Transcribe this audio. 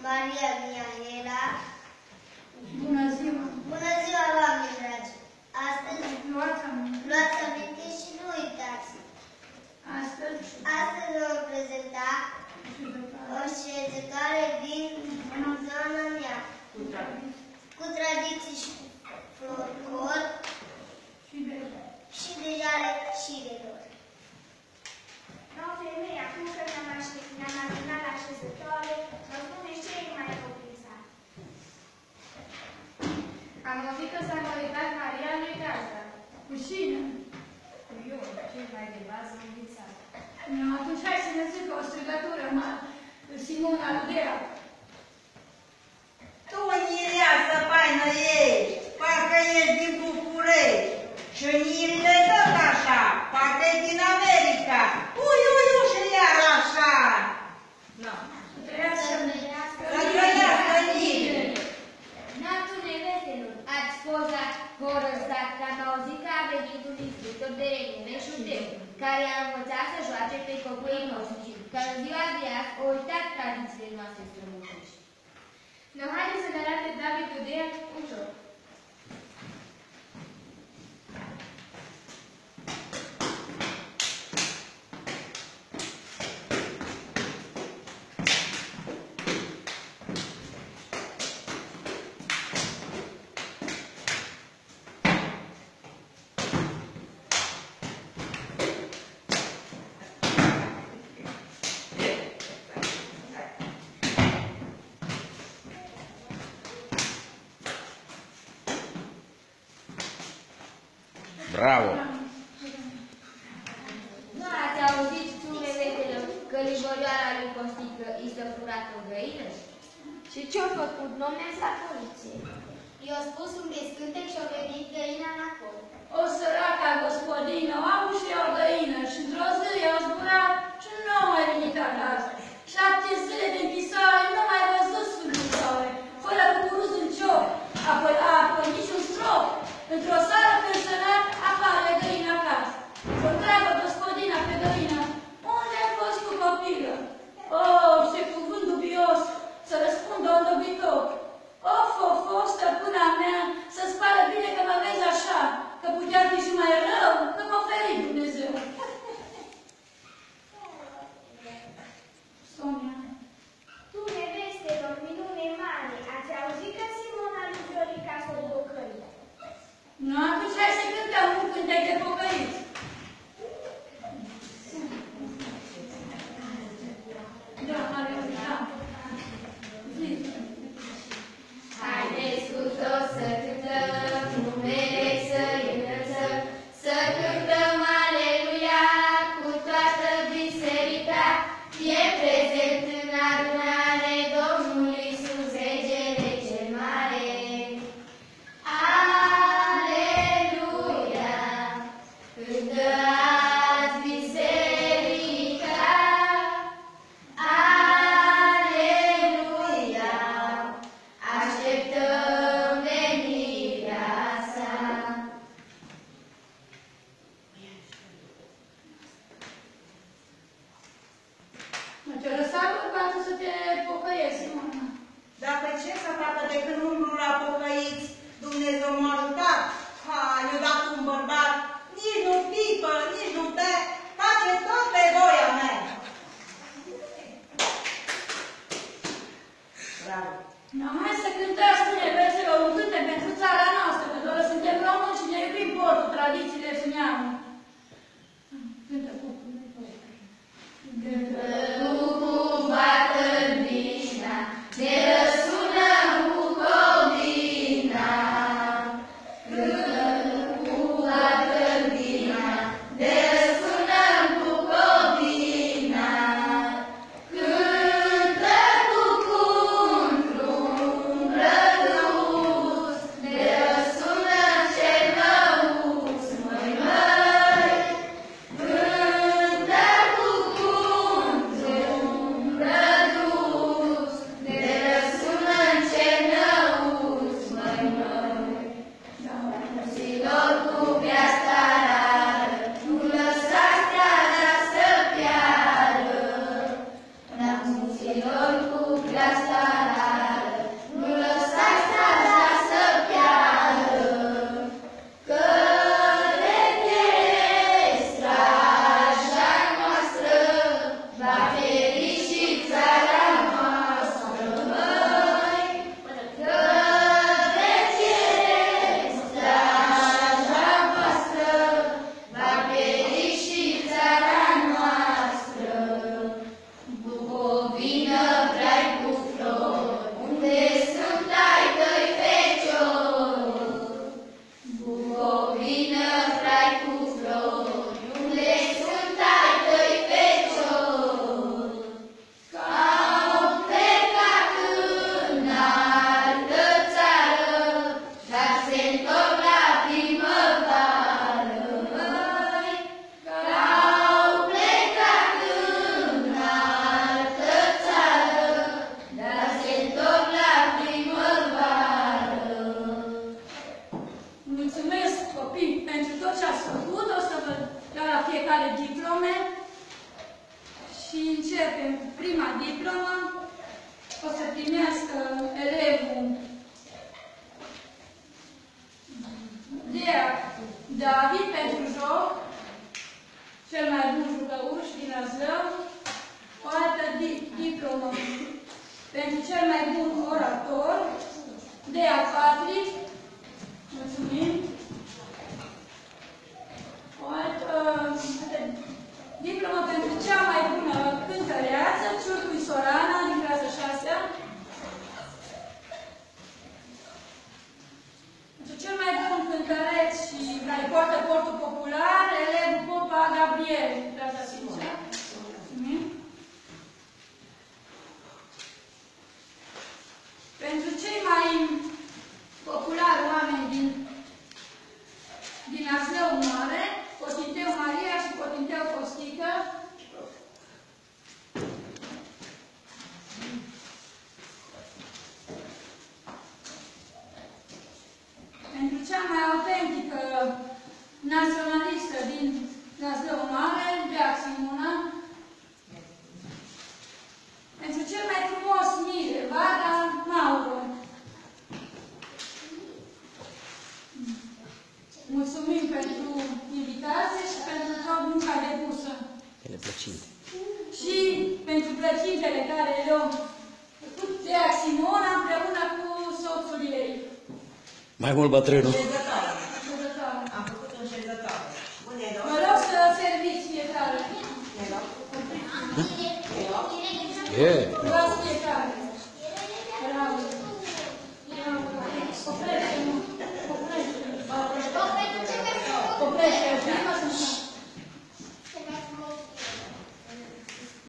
Maria Mihaela. Bună ziua! Bună ziua, oameni dragi! Astăzi luați aminte și nu uitați. Astăzi vom prezenta o șezătoare din zona mea, cu tradiții și folclor și deja și de lor. Nouă femei, acum că ne-am adunat la șezătoare, vă spuneți ce e mai rău prin sat. Am auzit că s-a măritat Maria lui Gazda. Cu cine? Cu Ion, cel mai de bază învițat. Nu, atunci hai să ne zică o strigătură, Simona Ludea. Tu, mireasă faină ești, parcă ești din București. Șunirile tot așa, parcă e din America. Ui, și iar așa. Să trăiască bine. Natul neveselor, ați pozat, horăzat, că am auzit că a venit un instructor de religie judeu, care a învățat să joace pe copiii noștri, că în ziua de azi au uitat tradițiile noastre strămoșești. No, haideți să ne arate David Udea un joc. Bravo! Nu ați auzit sunetelor că livorioara lui Costică i s-a furat o găină? Și ce-a făcut? Nu mi-ați la poliție. I-a spus un descântec și-a venit găina înapoi. o săraca gospodină, au și o găină și într-o zi i-a zburat și nu a mai venit acasă. 7 zile de închisoare, nu mai văzut Sfântul Soare, fără cucuruz în cioc, apoi niciun strop. Într-o seară pensionat apare găina acasă. O întreabă gospodina pe găină, unde ai fost cu copilă? Oh, ce cuvânt dubios, să răspundă un dobitor. Of, stăpâna mea, să-ți pară bine că mă vezi așa, că putea fi și mai rău, că m-a ferit Dumnezeu. Sonia. Tu, nevestelor, minune mare, ați auzit că Simona lui Viorica s-o pocăit? Nu, atunci hai să cântăm un cântec de pocăiți. Da, Maria, da. Haideți cu toți să cântăm, numele să-i înălțăm, să cântăm Aleluia cu toată biserica, e prezent în adunare Domnul Iisus, regele cel mare. Aleluia, cântă azi biserica, Aleluia, așteptăm venirea sa. Te lăsam în față să te pocăiești, Simona. Dar pe ce să facă de când umblu la pocăiți? Dumnezeu m-a ajutat. I-a dat un bărbat. Nici nu pipă, nici nu bea. Face tot pe voia mea. Bravo. No, hai să cântăm, spune veselor, un cântec pentru țara noastră, că doar suntem români și ne iubim portul, tradițiile și neamul. Cântă cu Bată-n-bișna, ne răsunăm cu cobina. Bată-n-bișna, ne răsunăm cu cobina. Cântă cu drum rădus, ne răsunăm cel măuț, măi. Cântă cu drum primească elevul Dea David pentru joc, cel mai bun jucăuș din Azlău, o altă diplomă pentru cel mai bun orator, Dea Patrick, mulțumim, o altă diplomă pentru cea mai bună cântăreață, Ciurcui Sorana, din clasa 6-a. Pentru cel mai bun cântăreț și care poartă portul popular, elevul Popa Gabriel, din clasa 5-a. Pentru cei mai populari oameni din Azlău Mare, Costinteu Maria și Costinteu Costică. Pentru cea mai autentică naționalistă din Azlău Mare, Bea Simona. Pentru cel mai frumos mire, Vada Mauro. Mulțumim pentru invitație și pentru tot munca depusă. Ele plăcinte. Și pentru plăcintele care le-au făcut Bea Simona împreună cu soțul ei. Mai mult bătrânul. Șezătoare. Am făcut o șezătoare. Unde e Mă rog să serviți fiecare. E. Luați fiecare. Bravo. Oprește-mă. Oprește-mă. Oprește-mă.